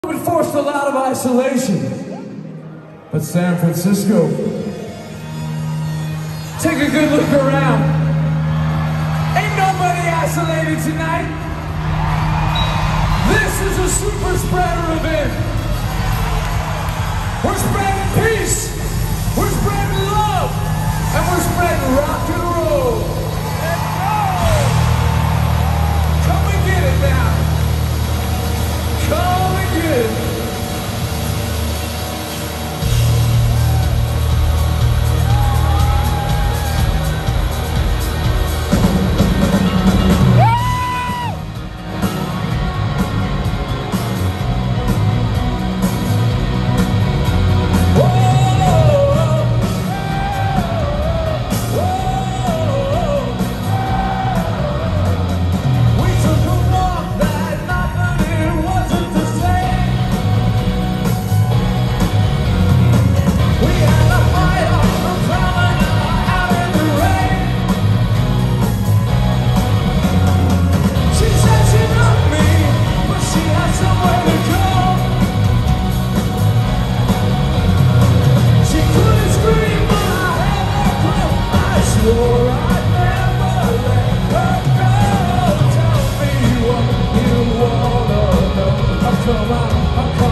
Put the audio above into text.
We've been forced a lot of isolation, but San Francisco, take a good look around. Ain't nobody isolated tonight. This is a super spreader event. We're spreading peace, we're spreading love, and we're spreading rock and roll. Let's go! Come and get it now. Come and get it. Come on,